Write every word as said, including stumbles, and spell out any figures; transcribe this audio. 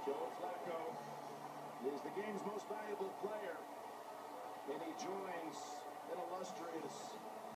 Joe Flacco is the game's most valuable player, and he joins an illustrious